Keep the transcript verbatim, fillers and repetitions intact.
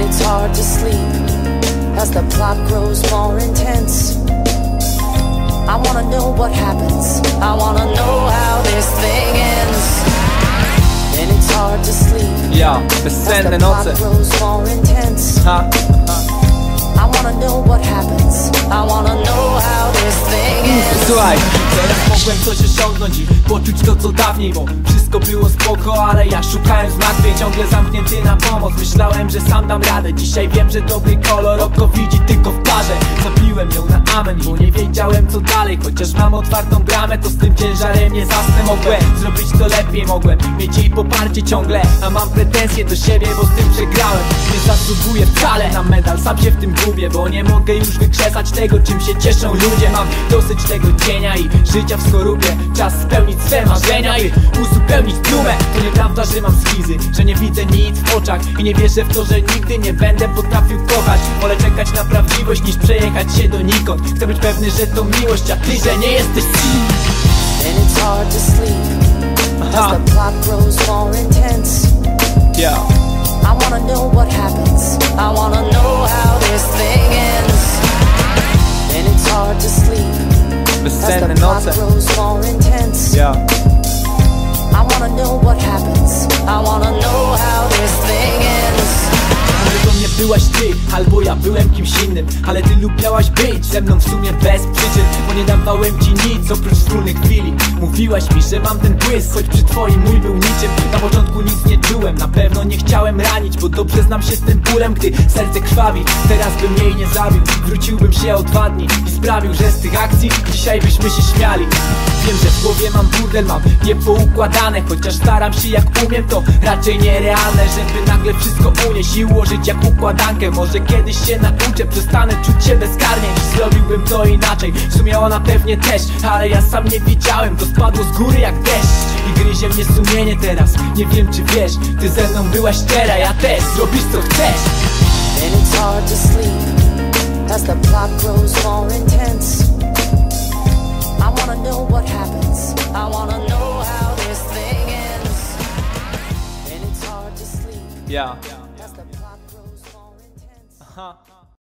it's hard to sleep as the plot grows more intense. I wanna know what happens, I wanna know how this thing ends. And it's hard to sleep Ja, as bezsenne the noce. plot grows more intense. Ha, ha. I wanna know what happens, I wanna know how this thing ends. Słuchaj, teraz mogłem coś osiągnąć i poczuć to co dawniej, bo wszystko było spoko, ale ja szukałem zmartwień, ciągle zamknięty na pomoc. Myślałem, że sam dam radę, dzisiaj wiem, że dobry kolor oko widzi tylko w parze. Zabiłem ją na amen, bo nie wiedziałem co dalej. Chociaż mam otwartą bramę, to z tym ciężarem nie zasnę. Mogłem zrobić to lepiej, mogłem mieć jej poparcie ciągle, a mam pretensje do siebie, bo z tym przegrałem. Nie zasługuję wcale na medal, sam się w tym gubię, bo nie mogę już wykrzesać tego, czym się cieszą ludzie. Mam dosyć tego cienia i życia w skorupie. Czas spełnić swe marzenia i uzupełnić dumę. To nieprawda, że mam schizy, że nie widzę nic w oczach i nie wierzę w to, że nigdy nie będę potrafił kochać. Wolę czekać na prawdziwość niż przejechać się donikąd. Chcę być pewny, że to miłość, a ty, że nie jesteś ci. And it's hard to sleep as the plot grows more intense. Yeah. I wanna know what happens, I wanna know how this thing ends. And it's hard to sleep as Bezsenne the plot noce. grows more intense. Yeah. I wanna know what happens, I wanna know how this thing ends. Może to nie byłaś ty, albo ja byłem kimś innym, ale ty lubiałaś być ze mną w sumie bez przyczyn, bo nie dawałem ci nic oprócz wspólnych chwili. Mówiłaś mi, że mam ten błysk, choć przy twoim mój był niczym. Na początku nic nie czułem, na pewno nie chciałem ranić, bo dobrze znam się z tym bólem, gdy serce krwawi. Teraz bym jej nie zabił, wróciłbym się o dwa dni i sprawił, że z tych akcji dzisiaj byśmy się śmiali. Wiem, że w głowie mam burdel, mam niepoukładane, chociaż staram się jak umiem, to raczej nierealne, żeby nagle wszystko unieść i ułożyć jak układankę. Może kiedyś się nauczę, przestanę czuć się bezkarnie i zrobiłbym to inaczej. W sumie ona pewnie też, ale ja sam nie wiedziałem, to spadło z góry jak deszcz i gryzie mnie sumienie teraz. Nie wiem czy wiesz, ty ze mną byłaś szczera, ja też, zrobisz co chcesz. And it's hard to sleep as the plot grows more intense. I wanna know what happens, I wanna know how this thing ends. And it's hard to sleep Yeah. as the plot grows more intense. Aha.